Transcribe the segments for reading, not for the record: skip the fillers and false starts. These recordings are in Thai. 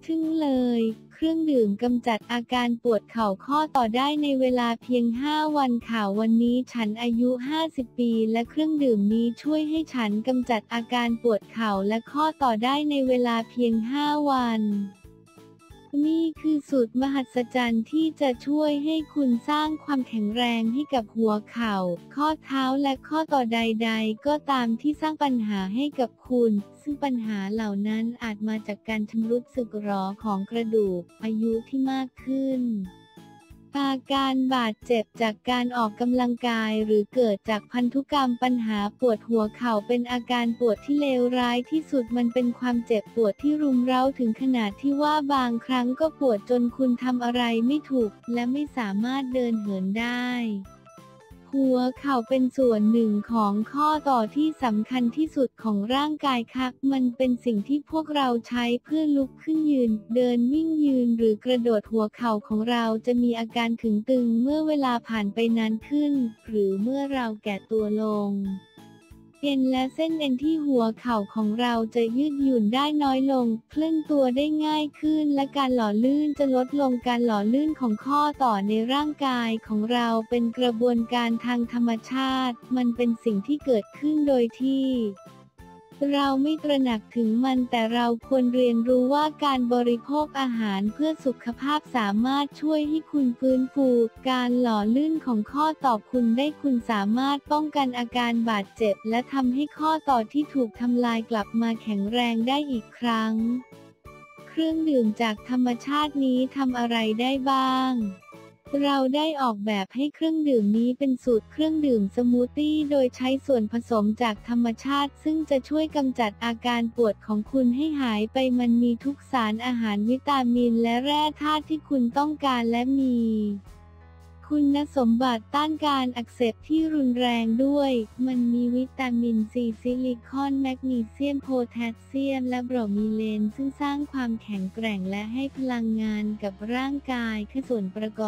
ทึ่งเลยเครื่องดื่มกำจัดอาการปวดเข่าข้อต่อได้ในเวลาเพียง5 วันค่ะวันนี้ฉันอายุ50 ปีและเครื่องดื่มนี้ช่วยให้ฉันกำจัดอาการปวดเข่าและข้อต่อได้ในเวลาเพียง5 วันนี่คือสูตรมหัศจรรย์ที่จะช่วยให้คุณสร้างความแข็งแรงให้กับหัวเข่าข้อเท้าและข้อต่อใดๆก็ตามที่สร้างปัญหาให้กับคุณซึ่งปัญหาเหล่านั้นอาจมาจากการชำรุดสึกหรอของกระดูกอายุที่มากขึ้นอาการบาดเจ็บจากการออกกำลังกายหรือเกิดจากพันธุกรรมปัญหาปวดหัวเข่าเป็นอาการปวดที่เลวร้ายที่สุดมันเป็นความเจ็บปวดที่รุมเร้าถึงขนาดที่ว่าบางครั้งก็ปวดจนคุณทำอะไรไม่ถูกและไม่สามารถเดินเหินได้หัวเข่าเป็นส่วนหนึ่งของข้อต่อที่สำคัญที่สุดของร่างกายค่ะมันเป็นสิ่งที่พวกเราใช้เพื่อลุกขึ้นยืนเดินวิ่งยืนหรือกระโดดหัวเข่าของเราจะมีอาการขึงตึงเมื่อเวลาผ่านไปนานขึ้นหรือเมื่อเราแก่ตัวลงเอ็นและเส้นเอ็นที่หัวเข่าของเราจะยืดหยุ่นได้น้อยลงเคลื่อนตัวได้ง่ายขึ้นและการหล่อลื่นจะลดลงการหล่อลื่นของข้อต่อในร่างกายของเราเป็นกระบวนการทางธรรมชาติมันเป็นสิ่งที่เกิดขึ้นโดยที่เราไม่ตระหนักถึงมันแต่เราควรเรียนรู้ว่าการบริโภคอาหารเพื่อสุขภาพสามารถช่วยให้คุณฟื้นฟูการหล่อลื่นของข้อต่อคุณได้คุณสามารถป้องกันอาการบาดเจ็บและทำให้ข้อต่อที่ถูกทำลายกลับมาแข็งแรงได้อีกครั้งเครื่องดื่มจากธรรมชาตินี้ทำอะไรได้บ้างเราได้ออกแบบให้เครื่องดื่มนี้เป็นสูตรเครื่องดื่มสมูทตี้โดยใช้ส่วนผสมจากธรรมชาติซึ่งจะช่วยกำจัดอาการปวดของคุณให้หายไปมันมีทุกสารอาหารวิตามินและแร่ธาตุที่คุณต้องการและมีคุณสมบัติต้านการอักเสบที่รุนแรงด้วยมันมีวิตามินซีซิลิคอนแมกนีเซียมโพแทสเซียมและโบรมีเลนซึ่งสร้างความแข็งแกร่งและให้พลังงานกับร่างกายคือส่วนประกอบ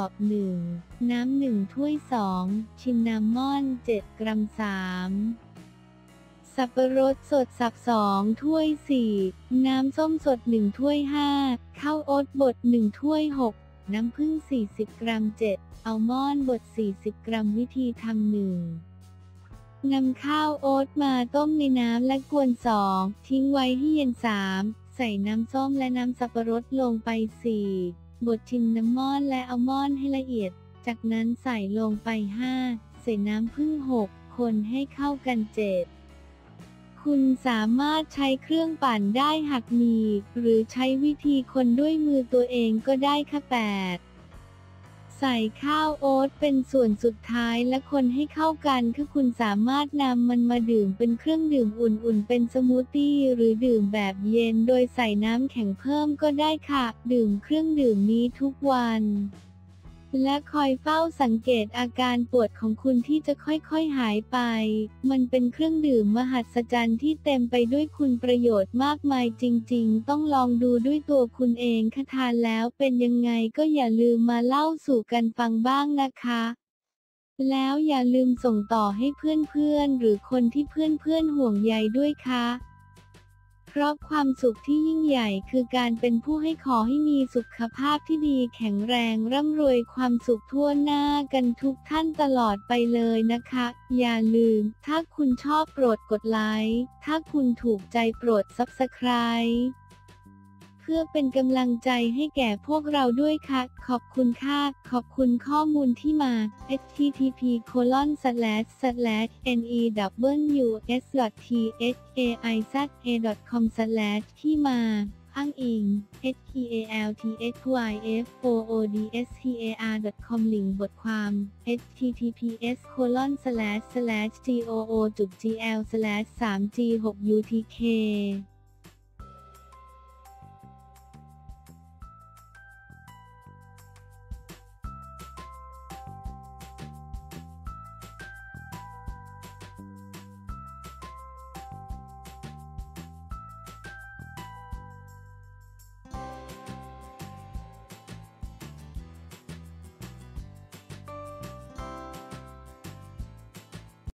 1. น้ำ1 ถ้วย 2. ชินนามอน 7 กรัม 3. สับปะรดสดสับ2 ถ้วย 4. น้ำส้มสด1 ถ้วย 5. ข้าวโอ๊ตบด1 ถ้วย 6. น้ำผึ้ง40 กรัม 7 อัลมอนด์บด40 กรัมวิธีทำ 1. นำข้าวโอ๊ตมาต้มในน้ำและกวน 2. ทิ้งไว้ให้เย็น 3. ใส่น้ำส้มและน้ำสับปะรดลงไป 4. บดชินนามอนและอัลมอนด์ให้ละเอียดจากนั้นใส่ลงไป 5. ใส่น้ำผึ้ง 6. คนให้เข้ากัน 7. คุณสามารถใช้เครื่องปั่นได้หากมีหรือใช้วิธีคนด้วยมือตัวเองก็ได้ค่ะ 8. ใส่ข้าวโอ๊ตเป็นส่วนสุดท้ายและคนให้เข้ากันคุณสามารถนำมันมาดื่มเป็นเครื่องดื่มอุ่นๆเป็นสมูทตี้หรือดื่มแบบเย็นโดยใส่น้ำแข็งเพิ่มก็ได้ค่ะดื่มเครื่องดื่มนี้ทุกวันและคอยเฝ้าสังเกตอาการปวดของคุณที่จะค่อยๆหายไปมันเป็นเครื่องดื่มมหัศจรรย์ที่เต็มไปด้วยคุณประโยชน์มากมายจริงๆต้องลองดูด้วยตัวคุณเองค่ะทานแล้วเป็นยังไงก็อย่าลืมมาเล่าสู่กันฟังบ้างนะคะแล้วอย่าลืมส่งต่อให้เพื่อนๆหรือคนที่เพื่อนๆห่วงใยด้วยค่ะเพราะความสุขที่ยิ่งใหญ่คือการเป็นผู้ให้ขอให้มีสุขภาพที่ดีแข็งแรงร่ำรวยความสุขทั่วหน้ากันทุกท่านตลอดไปเลยนะคะอย่าลืมถ้าคุณชอบโปรดกดไลค์ถ้าคุณถูกใจโปรด Subscribe เพื่อเป็นกำลังใจให้แก่พวกเราด้วยค่ะขอบคุณค่ะขอบคุณข้อมูลที่มา http://news.thaiza.com/ ที่มาอ้างอิง healthcare.com ลิงก์บทความ https://goo.gl/3g6utk